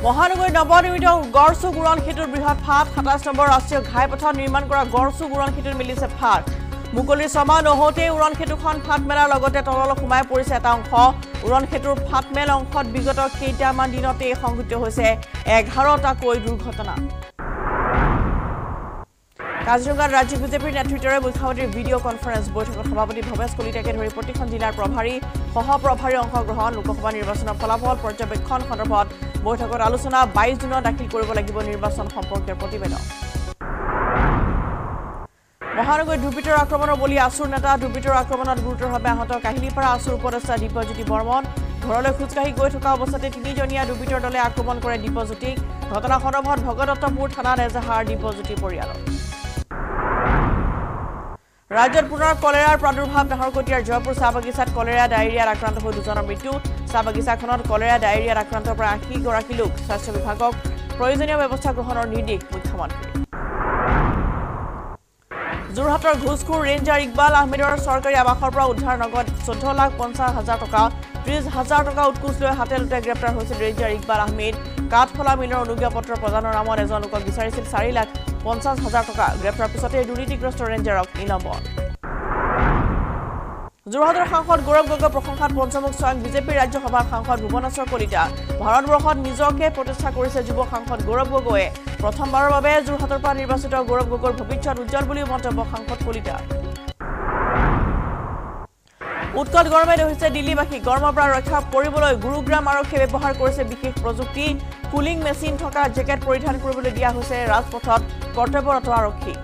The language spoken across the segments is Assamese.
মহানগৰী নৱনিৰ্মিত গড়চুক উৰণ সেতুৰ বৃহৎ ফাট ২৭ নম্বৰ ৰাষ্ট্ৰীয় ঘাইপথত নিৰ্মাণ কৰা গড়চুক উৰণ সেতুত মিলিছে ফাট মুকলিৰ ছমাহ নহওঁতেই উৰণ সেতুখন ফাট মেলাৰ লগতে তললৈ সোমাই পৰিছে এটা অংশ উৰণ সেতুৰ ফাট মেল অংশত বিগত কেইটামান দিনতে সংঘটিত হৈছে ১১টাকৈ দুৰ্ঘটনা কাজিৰঙাত ৰাজ্যিক বিজেপিৰ নেতৃত্বৰে মুখ্যমন্ত্ৰীৰ ভিডিঅ' কনফাৰেন্স বৈঠকত সভাপতি ভৱেশ কলিতাকে ধৰি প্ৰতিখন জিলাৰ প্ৰভাৰী সহপ্ৰভাৰীৰ অংশগ্ৰহণ লোকসভা নিৰ্বাচনৰ ফলাফল পৰ্যবেক্ষণ সন্দৰ্ভত বৈঠকত আলোচনা ২২ জুনত দাখিল কৰিব লাগিব নিৰ্বাচন সম্পৰ্কীয় প্ৰতিবেদন মহানগৰীৰ দুৰ্বৃত্তৰ আক্ৰমণৰ বলি আছুৰ নেতা দুৰ্বৃত্তৰ আক্ৰমণত গুৰুতৰভাৱে আহত কাহিলীপাৰা আছুৰ উপদেষ্টা দীপজ্যোতি বৰ্মন ঘৰলৈ খোজকাঢ়ি গৈ থকা অৱস্থাতে তিনিজনীয়া দুৰ্বৃত্তৰ দলে আক্ৰমণ কৰে দীপজ্যোতিক ঘটনা সন্দৰ্ভত ভগদত্তপুৰ থানাত এজাহাৰ দীপজ্যোতি পৰিয়ালৰ ৰাজ্যত পুনৰ কলেৰাৰ প্ৰাদুৰ্ভাৱ নাহৰকটীয়াৰ জয়পুৰ চাহ বাগিচাত কলেৰা ডায়েৰিয়াত আক্ৰান্ত হৈ দুজনৰ মৃত্যু চাহ বাগিচাখনত কলেৰা ডায়েৰিয়াত আক্ৰান্ত প্ৰায় ৮০ গৰাকী লোক স্বাস্থ্য বিভাগক প্ৰয়োজনীয় ব্যৱস্থা গ্ৰহণৰ নিৰ্দেশ মুখ্যমন্ত্ৰী যোৰহাটৰ ঘোষখোৰ ৰেঞ্জাৰ ইকবাল আহমেদৰ চৰকাৰী আৱাসৰ পৰা উদ্ধাৰ নগদ ১৪,৫০,০০০ টকা ৩০,০০০ টকা উৎকোচ লৈ হাতে লুটাই গ্ৰেপ্তাৰ হৈছিল ৰেঞ্জাৰ ইকবাল আহমেদ কাঠফলা মিলৰ অনুজ্ঞাপত্ৰ প্ৰদানৰ নামত এজন লোকক বিচাৰিছিল ৪,৫০,০০০ টকা গ্ৰেপ্তাৰ পিছতে দুৰ্নীতিগ্ৰস্ত ৰেঞ্জাৰক নিলম্বন যোৰহাটৰ সাংসদ গৌৰৱ গগৈ প্ৰশংসাত পঞ্চমুখ স্বয়ং বিজেপিৰ ৰাজ্যসভাৰ সাংসদ ভুৱনেশ্বৰ কলিতা ভাৰতবৰ্ষত নিজকে প্ৰতিষ্ঠা কৰিছে যুৱ সাংসদ গৌৰৱ গগৈয়ে প্ৰথমবাৰৰ বাবে যোৰহাটৰ পৰা নিৰ্বাচিত গৌৰৱ গগৈৰ ভৱিষ্যত উজ্জ্বল বুলি মন্তব্য সাংসদ কলিতা উৎকট গৰমে ধৰিছে দিল্লীবাসী গৰমৰ পৰা ৰক্ষা কৰিবলৈ গুৰুগ্ৰাম আৰক্ষীয়ে ব্যৱহাৰ কৰিছে বিশেষ প্ৰযুক্তি কুলিং মেচিন থকা জেকেট পৰিধান কৰিবলৈ দিয়া হৈছে ৰাজপথত কৰ্তব্যৰত আৰক্ষী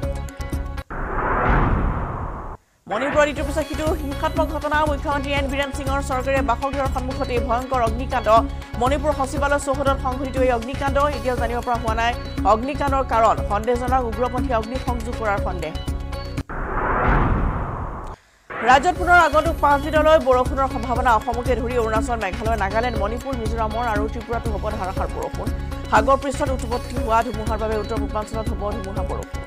মণিপুৰৰ ইটোৰ পিছত সিটো হিংসাত্মক ঘটনা মুখ্যমন্ত্ৰী এন বীৰেন সিঙৰ চৰকাৰে বাসগৃহৰ সন্মুখতে ভয়ংকৰ অগ্নিকাণ্ড মণিপুৰ সচিবালয় চৌহদত সংঘটিত এই অগ্নিকাণ্ড এতিয়াও জানিব পৰা হোৱা নাই অগ্নিকাণ্ডৰ কাৰণ সন্দেহজনক উগ্ৰপন্থী অগ্নিসংযোগ কৰাৰ সন্দেহ ৰাজ্যত পুনৰ আগন্তুক ৫ দিনলৈ বৰষুণৰ সম্ভাৱনা অসমকে ধৰি অৰুণাচল মেঘালয় নাগালেণ্ড মণিপুৰ মিজোৰামৰ আৰু ত্ৰিপুৰাতো হ'ব ধাৰাসাৰ বৰষুণ সাগৰ পৃষ্ঠত উৎপত্তি হোৱা ধুমুহাৰ বাবে উত্তৰ পূৰ্বাঞ্চলত হ'ব ধুমুহা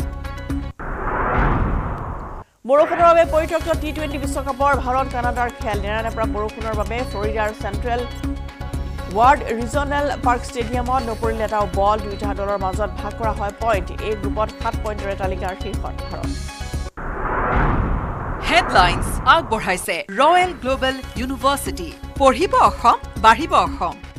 বৰষুণৰ বাবে পৰিত্যক্ত টি-20 বিশ্বকাপৰ ভাৰত কানাডাৰ খেল নেৰানেপেৰা পৰা বৰষুণৰ বাবে ফ্লৰিডাৰ চেণ্ট্ৰেল ৱাৰ্ড ৰিজনেল পাৰ্ক ষ্টেডিয়ামত নপৰিল এটাও বল দুয়োটা দলৰ মাজত ভাগ কৰা হয় পইণ্ট এই গ্ৰুপত ৭ পইণ্টৰে তালিকাৰ শীৰ্ষত ভাৰত হেডলাইন্স আগবঢ়াইছে ৰয়েল গ্লোবেল ইউনিভাৰ্চিটি পঢ়িব অসম বাঢ়িব অসম